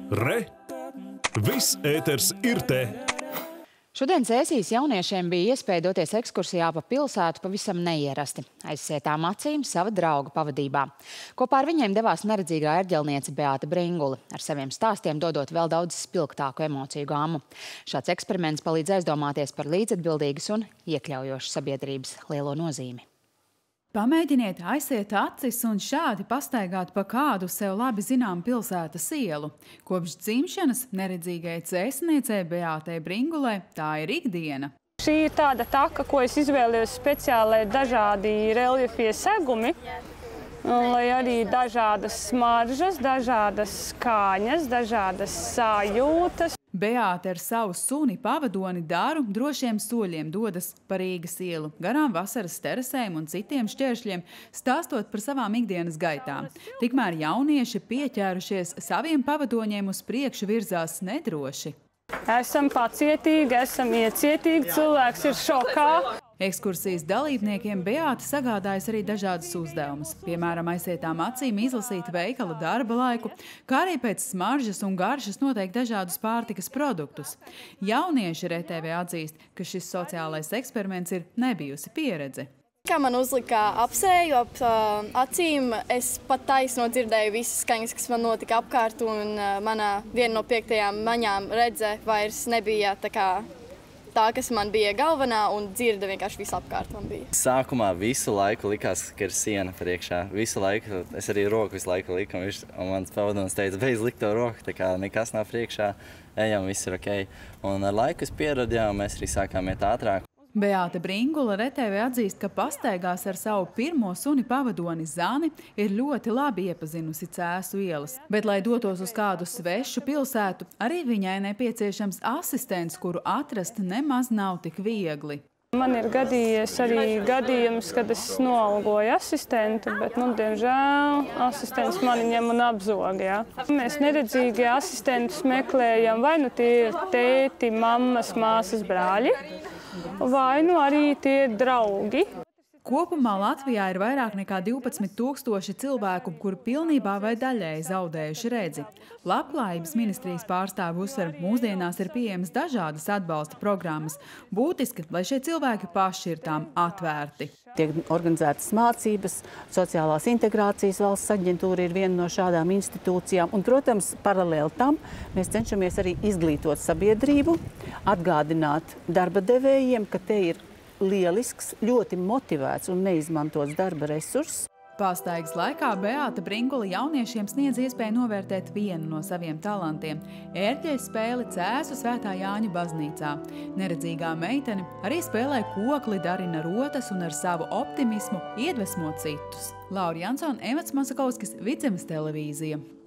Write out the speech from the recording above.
Re! Viss ēters ir te! Šodien Cēsīs jauniešiem bija iespēja doties ekskursijā pa pilsētu pavisam neierasti. Aizsietām acīm sava drauga pavadībā. Kopā ar viņiem devās neredzīgā ērģelniece Beāta Bringule, ar saviem stāstiem dodot vēl daudz spilgtāku emociju gāmu. Šāds eksperiments palīdz aizdomāties par līdzatbildīgas un iekļaujošas sabiedrības lielo nozīmi. Pamēģiniet aiziet acis un šādi pastaigāt pa kādu sev labi zinām pilsētas ielu. Kopš dzimšanas neredzīgai cēsniecei Beātei Bringulei tā ir ikdiena. Šī ir tāda taka, ko es izvēlējos speciāli, lai dažādi reljefie segumi, lai arī dažādas smaržas, dažādas skaņas, dažādas sajūtas. Beāte ar savu suni pavadoni Dāru drošiem soļiem dodas pa Rīgas ielu, garām vasaras terasēm un citiem šķēršļiem, stāstot par savām ikdienas gaitām. Tikmēr jaunieši pieķērušies saviem pavadoņiem uz priekšu virzās nedroši. Esam pacietīgi, esam iecietīgi, cilvēks ir šokā. Ekskursijas dalībniekiem Beāte sagādājas arī dažādas uzdevumus, piemēram, aizietām acīm izlasīt veikala darba laiku, kā arī pēc smaržas un garšas noteikt dažādus pārtikas produktus. Jaunieši RTV atzīst, ka šis sociālais eksperiments ir nebijusi pieredze. Kā man uzlika apsēju ap acīm, es pat taisno dzirdēju visas skaņas, kas man notika apkārt, un viena no 5. maņām redze vairs nebija tā, kas man bija galvenā, un dzirde vienkārši visu apkārt man bija. Sākumā visu laiku likās, ka ir siena priekšā. Visu laiku, es arī roku visu laiku liku, un mans pavadonis teica, beidz likt to roku, tā kā nekas nav priekšā, ejam, viss ir ok. Un ar laiku es pieradu, mēs arī sākām iet ātrāk. Beāta Bringule RTV atzīst, ka pastaigās ar savu pirmo suni pavadoni Zani ir ļoti labi iepazinusi Cēsu ielas. Bet, lai dotos uz kādu svešu pilsētu, arī viņai nepieciešams asistents, kuru atrast nemaz nav tik viegli. Man ir gadījies arī gadījums, kad es noalgoju asistentu, bet, diemžēl, asistents mani ņem un apzog. Mēs neredzīgie asistentus meklējam, vai tie ir tēti, mammas, māsas, brāļi, vai arī tie ir draugi. Kopumā Latvijā ir vairāk nekā 12 000 cilvēku, kuri pilnībā vai daļēji zaudējuši redzi. Labklājības ministrijas pārstāvi uzsver, mūsdienās ir pieejamas dažādas atbalsta programmas. Būtiski, lai šie cilvēki paši ir tām atvērti. Tiek organizētas mācības, sociālās integrācijas valsts aģentūra ir viena no šādām institūcijām. Un, protams, paralēli tam mēs cenšamies arī izglītot sabiedrību, atgādināt darba devējiem, ka te ir lielisks, ļoti motivēts un neizmantots darba resurss. Pastaigas laikā Beāta Bringule jauniešiem sniedz iespēju novērtēt vienu no saviem talantiem – ērģeļu spēli Cēsu Svētā Jāņa baznīcā. Neredzīgā meitene arī spēlē kokli, darina rotas un ar savu optimismu iedvesmo citus. Laura Jansone, Evets Masakovskis, Vidzemes televīzija.